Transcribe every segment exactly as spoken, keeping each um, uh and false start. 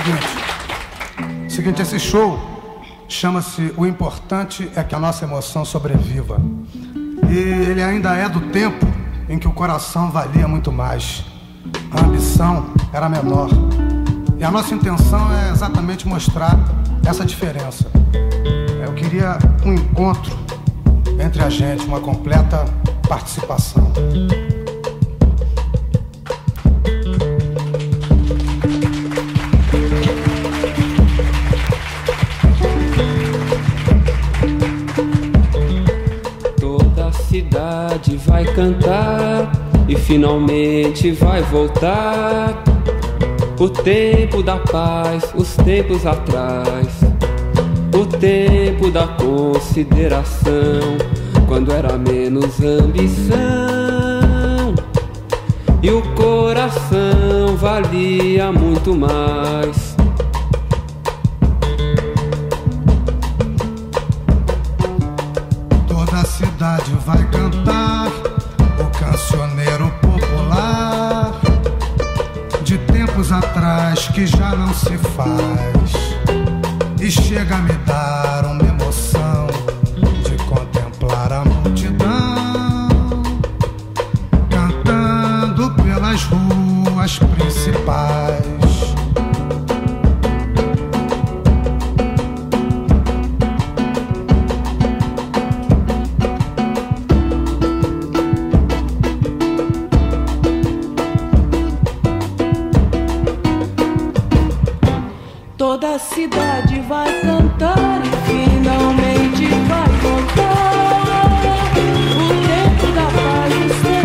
Seguinte, seguinte, esse show chama-se O Importante é que a Nossa Emoção Sobreviva. E ele ainda é do tempo em que o coração valia muito mais. A ambição era menor. E a nossa intenção é exatamente mostrar essa diferença. Eu queria um encontro entre a gente, uma completa participação. Toda a cidade vai cantar e finalmente vai voltar. O tempo da paz, os tempos atrás. O tempo da consideração, quando era menos ambição e o coração valia muito mais. Toda a cidade vai cantar o cancioneiro popular de tempos atrás que já não se faz. E chega a me dar uma emoção de contemplar a multidão cantando pelas ruas principais. Toda a cidade vai cantar e finalmente vai voltar. O tempo da paz,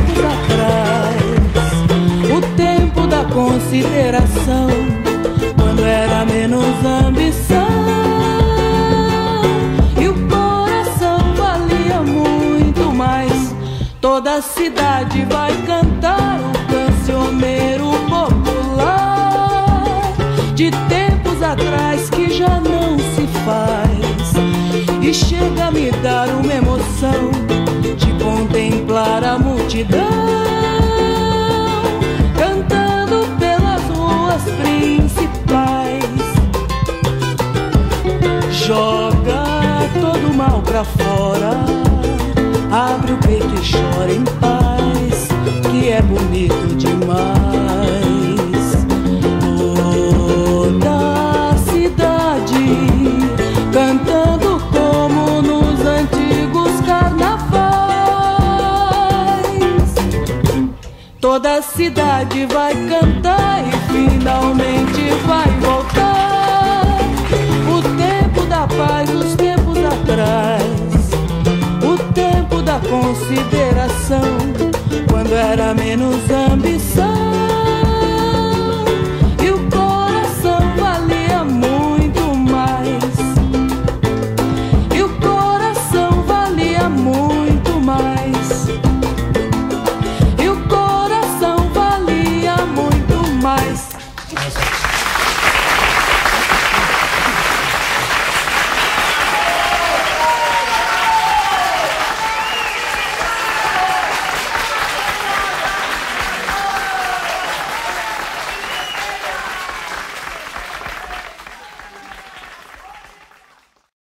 os tempos atrás. O tempo da consideração, quando era menos ambição e o coração valia muito mais. Toda a cidade vai cantar o cancioneiro popular de tempos atrás que já não se faz. E chega a me dar uma emoção de contemplar a multidão cantando pelas ruas principais. Joga todo o mal pra fora, abre o peito e chora em paz, que é bonito demais. Cantando como nos antigos carnavais. Toda a cidade vai cantar